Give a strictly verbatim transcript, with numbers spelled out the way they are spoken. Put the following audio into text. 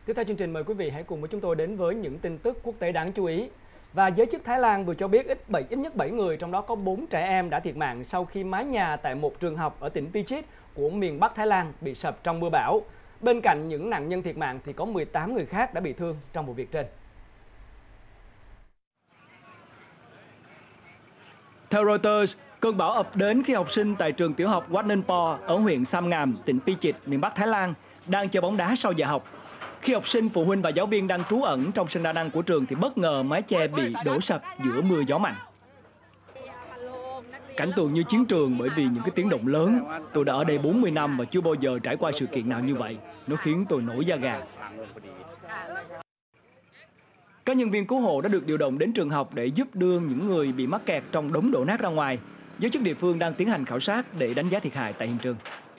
Tiếp theo chương trình, mời quý vị hãy cùng với chúng tôi đến với những tin tức quốc tế đáng chú ý. Và giới chức Thái Lan vừa cho biết ít, bảy, ít nhất bảy người, trong đó có bốn trẻ em đã thiệt mạng sau khi mái nhà tại một trường học ở tỉnh Pichit của miền Bắc Thái Lan bị sập trong mưa bão. Bên cạnh những nạn nhân thiệt mạng thì có mười tám người khác đã bị thương trong vụ việc trên. Theo Reuters, cơn bão ập đến khi học sinh tại trường tiểu học Wat Ninh Po ở huyện Sam Ngam, tỉnh Pichit, miền Bắc Thái Lan đang chơi bóng đá sau giờ học. Khi học sinh, phụ huynh và giáo viên đang trú ẩn trong sân đa năng của trường thì bất ngờ mái che bị đổ sập giữa mưa gió mạnh. Cảnh tượng như chiến trường bởi vì những cái tiếng động lớn. Tôi đã ở đây bốn mươi năm và chưa bao giờ trải qua sự kiện nào như vậy. Nó khiến tôi nổi da gà. Các nhân viên cứu hộ đã được điều động đến trường học để giúp đưa những người bị mắc kẹt trong đống đổ nát ra ngoài. Giới chức địa phương đang tiến hành khảo sát để đánh giá thiệt hại tại hiện trường.